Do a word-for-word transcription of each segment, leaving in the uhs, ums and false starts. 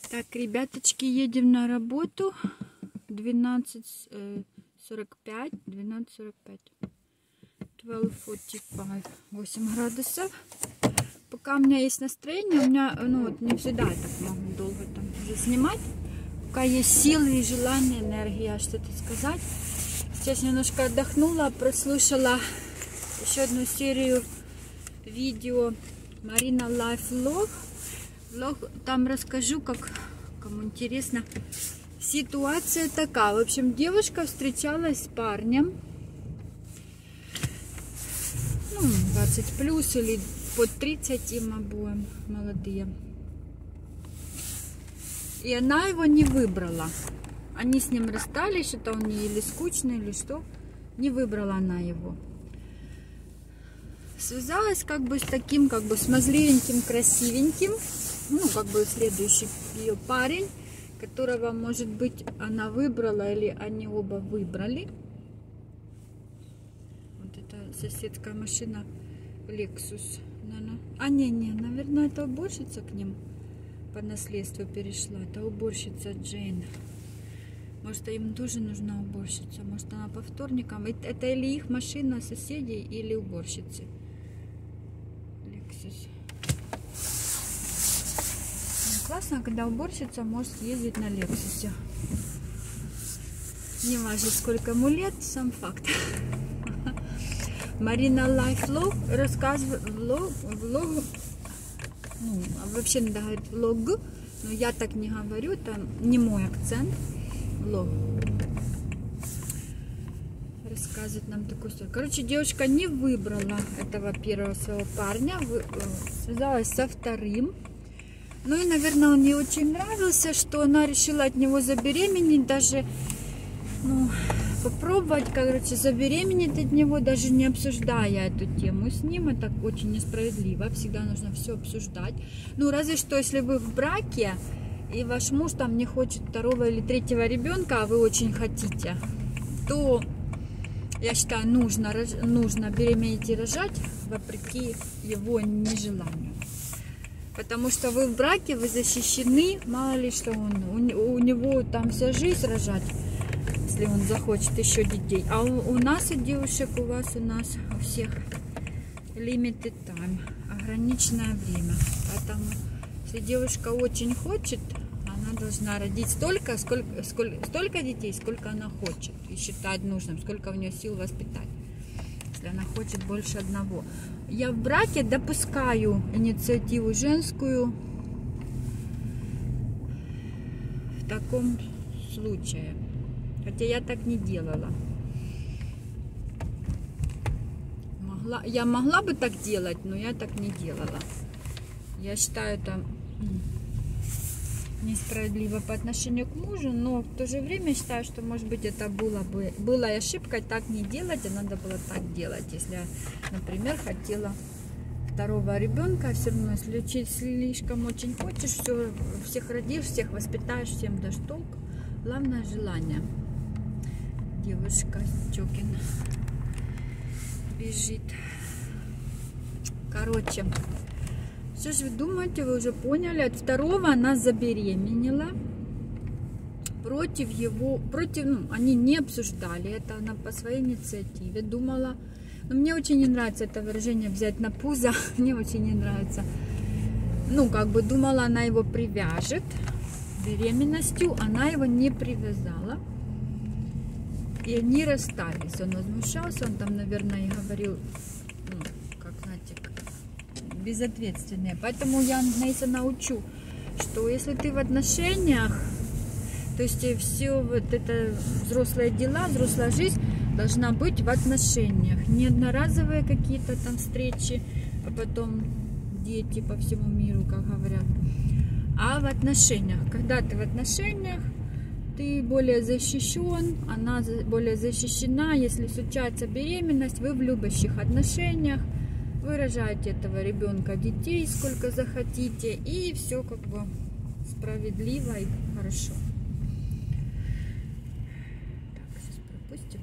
Так, ребяточки, едем на работу. двенадцать сорок пять. двенадцать сорок пять. двенадцать сорок пять. восемь градусов. Пока у меня есть настроение, у меня, ну вот, не всегда я так могу долго там уже снимать. Пока есть силы и желание, энергия что-то сказать. Сейчас немножко отдохнула, прослушала еще одну серию видео Marina Life Vlog. Влог, там расскажу, как, кому интересно. Ситуация такая. В общем, девушка встречалась с парнем. Ну, двадцать плюс или под тридцать им обоим, молодые. И она его не выбрала. Они с ним расстались, что-то у нее или скучно, или что. Не выбрала она его. Связалась как бы с таким, как бы смазливеньким, красивеньким. Ну, как бы следующий ее парень, которого, может быть, она выбрала или они оба выбрали. Вот это соседская машина Lexus. А, не, не, наверное, это уборщица к ним по наследству перешла. Это уборщица Джейн. Может, им тоже нужна уборщица. Может, она по вторникам. Это или их машина соседей, или уборщицы. Lexus. Классно, когда уборщица может ездить на Лексусе. Не важно, сколько ему лет, сам факт. Marina Life Vlog рассказывает, влог, влог, ну, вообще надо говорить влог, но я так не говорю, это не мой акцент. Влог. Рассказывает нам такую историю. Короче, девушка не выбрала этого первого своего парня, связалась со вторым. Ну и, наверное, он ей очень нравился, что она решила от него забеременеть, даже, ну, попробовать, короче, забеременеть от него, даже не обсуждая эту тему с ним. Это очень несправедливо, всегда нужно все обсуждать. Ну, разве что, если вы в браке, и ваш муж там не хочет второго или третьего ребенка, а вы очень хотите, то, я считаю, нужно, нужно беременеть и рожать, вопреки его нежеланию. Потому что вы в браке, вы защищены, мало ли что он, у, у него там вся жизнь рожать, если он захочет еще детей. А у, у нас, у девушек, у вас, у нас, у всех limited time, ограниченное время. Поэтому, если девушка очень хочет, она должна родить столько, сколько, сколько, столько детей, сколько она хочет. И считать нужным, сколько у нее сил воспитать, если она хочет больше одного. Я в браке допускаю инициативу женскую в таком случае. Хотя я так не делала. Могла, я могла бы так делать, но я так не делала. Я считаю это несправедливо по отношению к мужу, но в то же время считаю, что, может быть, это было бы была ошибкой так не делать, а надо было так делать. Если, например, хотела второго ребенка, все равно, если слишком очень хочешь, все, всех родишь, всех воспитаешь, всем дашь толк. Главное желание. Девушка Чокин бежит. Короче, что же вы думаете, вы уже поняли, от второго она забеременела против его, против, ну, они не обсуждали это, она по своей инициативе думала. Но мне очень не нравится это выражение «взять на пузо», мне очень не нравится. Ну, как бы думала, она его привяжет беременностью, она его не привязала. И они расстались. Он возмущался, он там, наверное, и говорил, ну, как, знаете, безответственные. Поэтому я Нейса научу, что если ты в отношениях, то есть все вот это взрослые дела, взрослая жизнь должна быть в отношениях. Не одноразовые какие-то там встречи, а потом дети по всему миру, как говорят. А в отношениях. Когда ты в отношениях, ты более защищен, она более защищена. Если случается беременность, вы в любящих отношениях, вы рожаете этого ребенка, детей, сколько захотите, и все как бы справедливо и хорошо. Так, сейчас пропустим.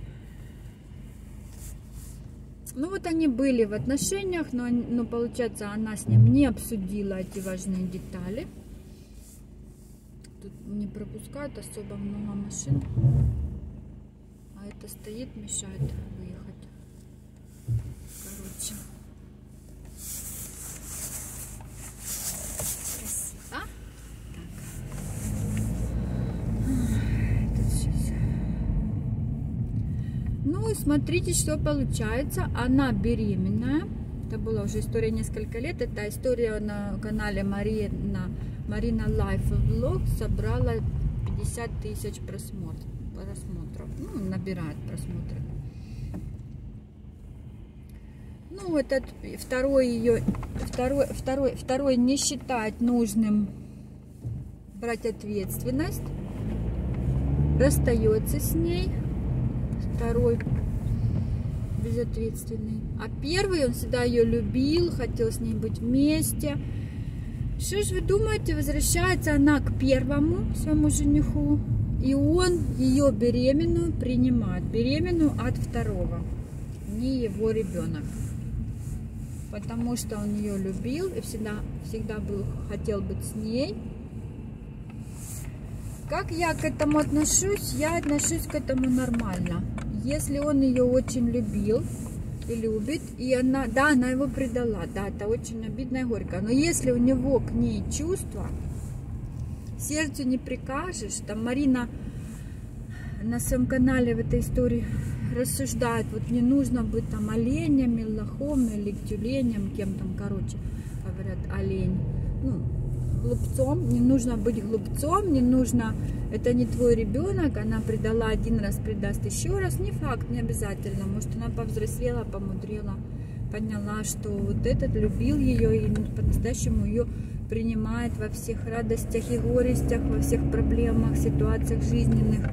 Ну вот они были в отношениях, но, но получается, она с ним не обсудила эти важные детали. тут не пропускают особо много машин. А это стоит, мешает выехать. Короче. Красиво. Так. Сейчас. Ну и смотрите, что получается. Она беременная. Это была уже история несколько лет. Это история на канале Марина, Марина Life Vlog. Собрала пятьдесят тысяч просмотров. просмотров. Ну, набирает просмотры. Ну, этот второй ее, второй, второй, второй не считает нужным брать ответственность. Расстается с ней. Второй безответственный. А первый, он всегда ее любил, хотел с ней быть вместе. Что ж вы думаете, возвращается она к первому своему жениху, и он ее беременную принимает. Беременную от второго. Не его ребенок. Потому что он ее любил и всегда, всегда был, хотел быть с ней. Как я к этому отношусь? Я отношусь к этому нормально. Если он ее очень любил и любит, и она, да, она его предала, да, это очень обидно и горько. Но если у него к ней чувства, сердцу не прикажешь. Там Марина на своем канале в этой истории рассуждает, вот не нужно быть там оленем, или лохом, или тюленем, кем там, короче, говорят, олень. Ну, глупцом, не нужно быть глупцом, не нужно, это не твой ребенок, она предала один раз, предаст еще раз, не факт, не обязательно, может она повзрослела, помудрела, поняла, что вот этот любил ее и по-настоящему ее принимает во всех радостях и горестях, во всех проблемах, ситуациях жизненных.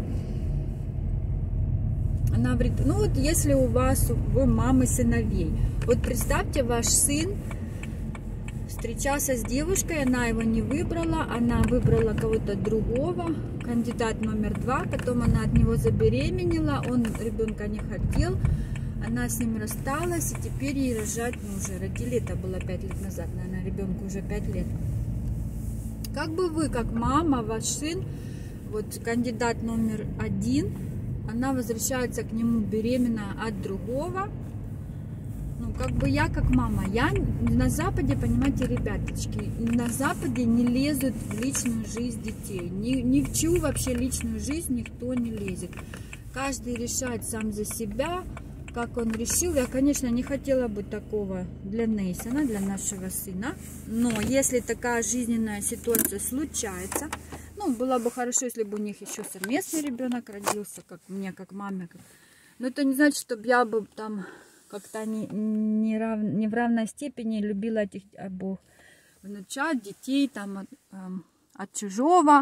Она говорит, ну вот если у вас, вы мамы сыновей, вот представьте, ваш сын встречался с девушкой, она его не выбрала, она выбрала кого-то другого, кандидат номер два, потом она от него забеременела, он ребенка не хотел, она с ним рассталась, и теперь ей рожать, ну уже родили, это было пять лет назад, наверное, ребенку уже пять лет. Как бы вы, как мама, ваш сын, вот кандидат номер один, она возвращается к нему беременная от другого. Ну, как бы я, как мама, я на Западе, понимаете, ребяточки, на Западе не лезут в личную жизнь детей. Ни, ни в чью вообще личную жизнь никто не лезет. Каждый решает сам за себя, как он решил. Я, конечно, не хотела бы такого для Нейсона, для нашего сына. Но если такая жизненная ситуация случается, ну, было бы хорошо, если бы у них еще совместный ребенок родился, как мне, как маме. Как... Но это не значит, чтобы я бы там как-то не, не, рав... не в равной степени любила этих обоих внучат, детей там от, эм, от чужого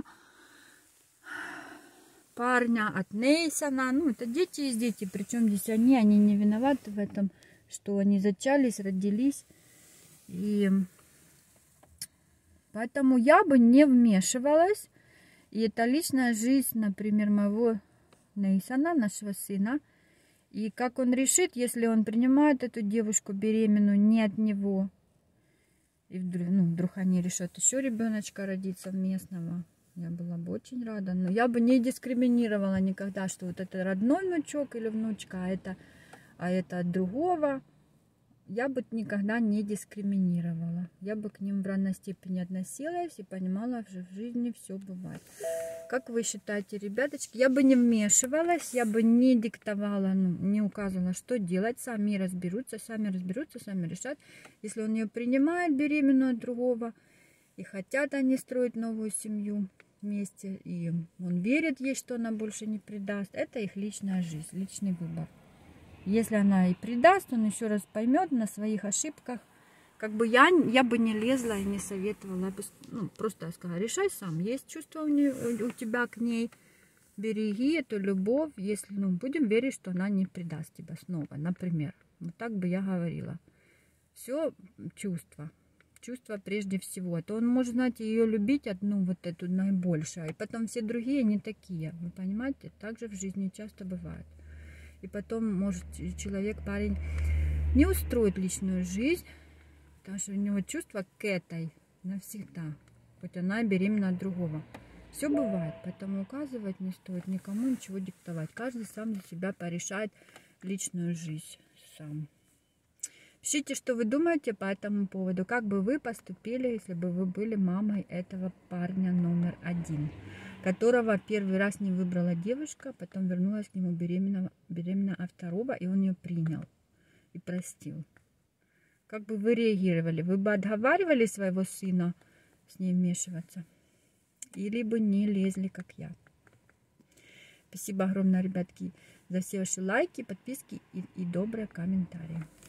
парня, от Нейсона. Ну, это дети есть дети, причем здесь они, они не виноваты в этом, что они зачались, родились. И поэтому я бы не вмешивалась. И это личная жизнь, например, моего Нейсона, нашего сына. И как он решит, если он принимает эту девушку беременную не от него, и вдруг, ну, вдруг они решат еще ребеночка родить совместного, я была бы очень рада. Но я бы не дискриминировала никогда, что вот это родной внучок или внучка, а это, а это от другого. Я бы никогда не дискриминировала. Я бы к ним в равной степени относилась и понимала, что в жизни все бывает. Как вы считаете, ребяточки? Я бы не вмешивалась, я бы не диктовала, ну, не указывала, что делать. Сами разберутся, сами разберутся, сами решат. Если он ее принимает беременную от другого, и хотят они строить новую семью вместе, и он верит ей, что она больше не предаст, это их личная жизнь, личный выбор. Если она и предаст, он еще раз поймет на своих ошибках. Как бы я, я бы не лезла и не советовала. Ну, просто сказала, решай сам. Есть чувство у, нее, у тебя к ней. Береги эту любовь. Если, ну, будем верить, что она не предаст тебя снова, например. Вот так бы я говорила. Все чувство. Чувство прежде всего. А то он может, знаете, ее любить одну вот эту наибольшую. И потом все другие не такие. Вы понимаете? Так же в жизни часто бывает. И потом может человек, парень, не устроит личную жизнь, потому что у него чувство к этой навсегда, хоть она беременна от другого. Все бывает, поэтому указывать не стоит, никому ничего диктовать. Каждый сам за себя порешает личную жизнь сам. Пишите, что вы думаете по этому поводу, как бы вы поступили, если бы вы были мамой этого парня номер один, которого первый раз не выбрала девушка, потом вернулась к нему беременна, беременна от второго, и он ее принял и простил. Как бы вы реагировали? Вы бы отговаривали своего сына с ней вмешиваться? Или бы не лезли, как я? Спасибо огромное, ребятки, за все ваши лайки, подписки и, и добрые комментарии.